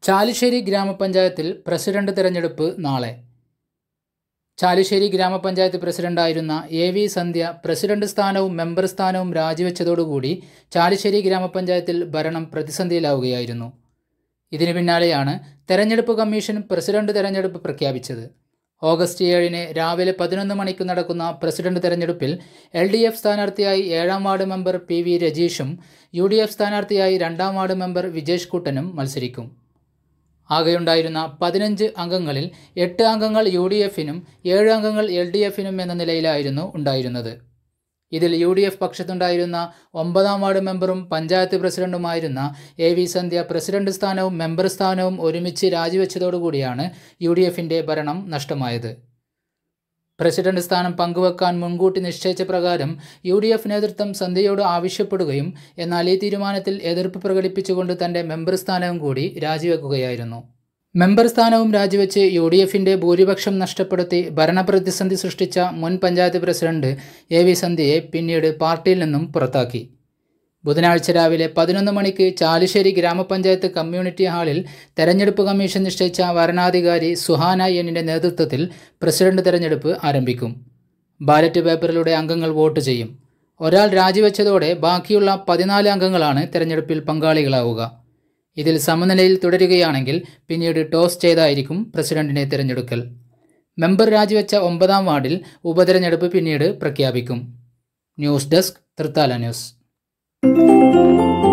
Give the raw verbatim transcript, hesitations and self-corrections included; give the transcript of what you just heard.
ചാലിശ്ശേരി ഗ്രാമപഞ്ചായത്തിൽ പ്രസിഡന്റ് തെരഞ്ഞെടുപ്പ് നാളെ. ചാലിശ്ശേരി ഗ്രാമപഞ്ചായത്ത് പ്രസിഡന്റായിരുന്ന എ വി സന്ധ്യ പ്രസിഡന്റ് സ്ഥാനവും മെമ്പർ സ്ഥാനവും രാജിവെച്ചതോടുകൂടി ചാലിശ്ശേരി ഗ്രാമപഞ്ചായത്തിൽ ഭരണം പ്രതിസന്ധിയിലാവുകയായിരുന്നു. ഇതിനു പിന്നാലെയാണ് തെരഞ്ഞെടുപ്പ് കമ്മീഷൻ പ്രസിഡന്റ് തെരഞ്ഞെടുപ്പ് പ്രഖ്യാപിച്ചത്. ഓഗസ്റ്റ് ഏഴിന് രാവിലെ പതിനൊന്ന് മണിക്ക് നടക്കുന്ന പ്രസിഡന്റ് തെരഞ്ഞെടുപ്പിൽ എൽ ഡി എഫ് സ്ഥാനാർത്ഥിയായി ഏഴാം വാർഡ് മെമ്പർ പി വി രജീഷും യു ഡി എഫ് സ്ഥാനാർത്ഥിയായി രണ്ടാം വാർഡ് മെമ്പർ വിജേഷ് കുട്ടനും മത്സരിക്കും. ആകെയുണ്ടായിരുന്ന പതിനഞ്ച് അംഗങ്ങളിൽ എട്ട് അംഗങ്ങൾ യു ഡി എഫിനും ഏഴ് അംഗങ്ങൾ എൽ ഡി എഫിനും എന്ന നിലയിലായിരുന്നു ഉണ്ടായിരുന്നത്. ഇതിൽ യു ഡി എഫ് പക്ഷത്തുണ്ടായിരുന്ന ഒമ്പതാം വാർഡ് മെമ്പറും പഞ്ചായത്ത് പ്രസിഡന്റുമായിരുന്ന എ വി സന്ധ്യ പ്രസിഡന്റ് സ്ഥാനവും മെമ്പർ സ്ഥാനവും ഒരുമിച്ച് രാജിവെച്ചതോടുകൂടിയാണ് യു ഡി എഫിൻ്റെ ഭരണം നഷ്ടമായത്. പ്രസിഡന്റ് സ്ഥാനം പങ്കുവെക്കാൻ മുൻകൂട്ടി നിശ്ചയിച്ച പ്രകാരം യു ഡി എഫ് നേതൃത്വം സന്ധ്യയോട് ആവശ്യപ്പെടുകയും എന്നാൽ ഈ തീരുമാനത്തിൽ എതിർപ്പ് പ്രകടിപ്പിച്ചുകൊണ്ട് തൻ്റെ മെമ്പർ സ്ഥാനവും കൂടി രാജിവെക്കുകയായിരുന്നു. മെമ്പർ സ്ഥാനവും രാജിവെച്ച് യു ഡി എഫിൻ്റെ ഭൂരിപക്ഷം നഷ്ടപ്പെടുത്തി ഭരണപ്രതിസന്ധി സൃഷ്ടിച്ച മുൻ പഞ്ചായത്ത് പ്രസിഡന്റ് എ വി സന്ധ്യയെ പിന്നീട് പാർട്ടിയിൽ നിന്നും പുറത്താക്കി. ബുധനാഴ്ച രാവിലെ പതിനൊന്ന് മണിക്ക് ചാലിശ്ശേരി ഗ്രാമപഞ്ചായത്ത് കമ്മ്യൂണിറ്റി ഹാളിൽ തെരഞ്ഞെടുപ്പ് കമ്മീഷൻ നിശ്ചയിച്ച വരണാധികാരി സുഹാന എന്നിൻ്റെ നേതൃത്വത്തിൽ പ്രസിഡന്റ് തെരഞ്ഞെടുപ്പ് ആരംഭിക്കും. ബാലറ്റ് പേപ്പറിലൂടെ അംഗങ്ങൾ വോട്ട് ചെയ്യും. ഒരാൾ രാജിവെച്ചതോടെ ബാക്കിയുള്ള പതിനാല് അംഗങ്ങളാണ് തെരഞ്ഞെടുപ്പിൽ പങ്കാളികളാവുക. ഇതിൽ സമനിലയിൽ തുടരുകയാണെങ്കിൽ പിന്നീട് ടോസ് ചെയ്തായിരിക്കും പ്രസിഡന്റിനെ തിരഞ്ഞെടുക്കൽ. മെമ്പർ രാജിവെച്ച ഒമ്പതാം വാർഡിൽ ഉപതെരഞ്ഞെടുപ്പ് പിന്നീട് പ്രഖ്യാപിക്കും. News desk Thrithala news.